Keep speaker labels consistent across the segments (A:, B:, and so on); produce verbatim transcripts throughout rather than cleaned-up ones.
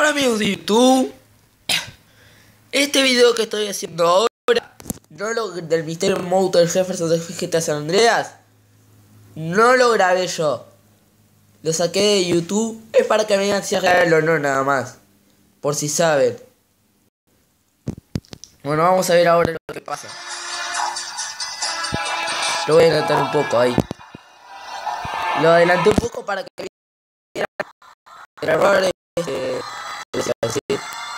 A: Hola amigos de YouTube. Este video que estoy haciendo ahora, no lo, del misterio Moto del Jefferson de G T A San Andreas, no lo grabé yo. Lo saqué de YouTube. Es para que me digan si es real o no, nada más. Por si saben. Bueno, vamos a ver ahora lo que pasa. Lo voy a adelantar un poco ahí. Lo adelanté un poco para que vieran el error. Este, decir.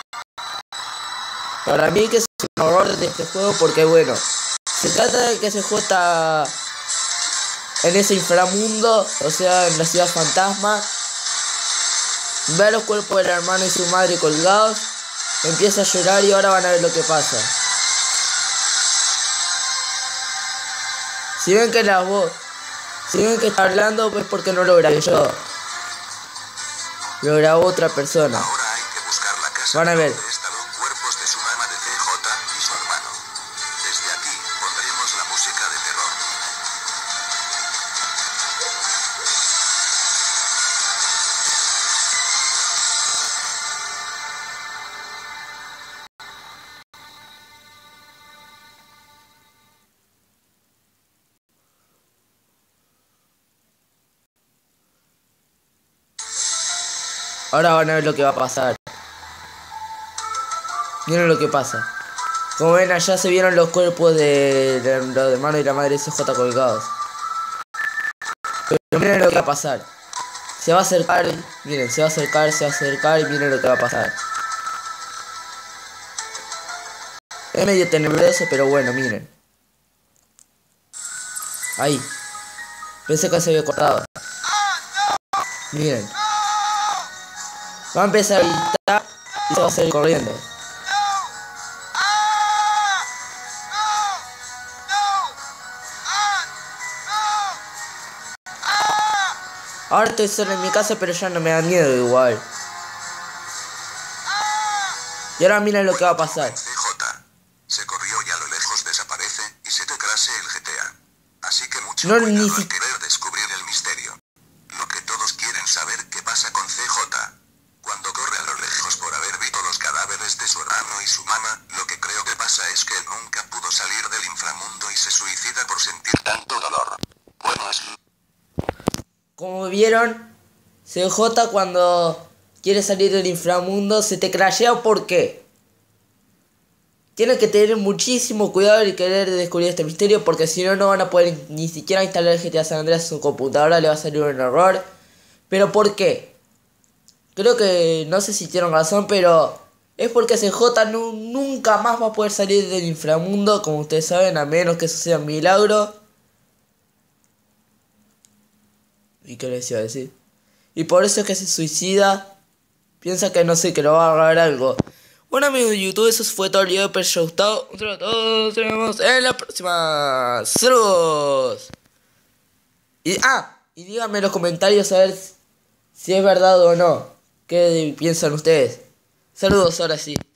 A: Para mí que es un horror de este juego porque bueno, se trata de que ese juego está en ese inframundo, o sea en la ciudad fantasma. Ve a los cuerpos del hermano y su madre colgados, empieza a llorar y ahora van a ver lo que pasa. Si ven que la voz, si ven que está hablando, pues porque no lo grabé yo, lo grabó otra persona.
B: Ahora hay que buscar la casa
A: Van a ver.
B: donde están los cuerpos de su mamá de C J y su hermano. Desde aquí pondremos la música de terror.
A: Ahora van a ver lo que va a pasar. Miren lo que pasa. Como ven, allá se vieron los cuerpos de, de los hermanos y la madre de C J colgados. Pero miren lo que va a pasar. Se va a acercar, miren, se va a acercar, se va a acercar y miren lo que va a pasar. Es medio tenebroso, pero bueno, miren. Ahí. Pensé que se había cortado. Miren. Va a empezar a gritar y se va a salir corriendo. Ahora estoy solo en mi casa, pero ya no me da miedo igual. Y ahora miren lo que va a pasar.
B: C J se corrió y a lo lejos desaparece y se te crase el G T A. Así que mucho
A: No,
B: cuidado
A: ni
B: al
A: si...
B: querer descubrir el misterio. Lo que todos quieren saber qué pasa con C J. Cuando corre a lo lejos por haber visto los cadáveres de su hermano y su mamá, lo que creo que pasa es que él nunca pudo salir del inframundo y se suicida por sentir tanto dolor. Bueno, es...
A: Como vieron, C J cuando quiere salir del inframundo se te crashea. ¿Por qué? Tienes que tener muchísimo cuidado y querer descubrir este misterio, porque si no, no van a poder ni siquiera instalar el G T A San Andreas en su computadora, le va a salir un error. ¿Pero por qué? Creo que, no sé si tienen razón, pero es porque C J no, nunca más va a poder salir del inframundo, como ustedes saben, a menos que eso sea un milagro. ¿Y qué les iba a decir? Y por eso es que se suicida. Piensa que no sé, que lo va a agarrar algo. Bueno amigos de YouTube, eso fue todo el video. Espero que os haya gustado. Un saludo a todos. Nos vemos en la próxima. ¡Saludos! Y, ah, y díganme en los comentarios a ver si es verdad o no. ¿Qué piensan ustedes? Saludos, ahora sí.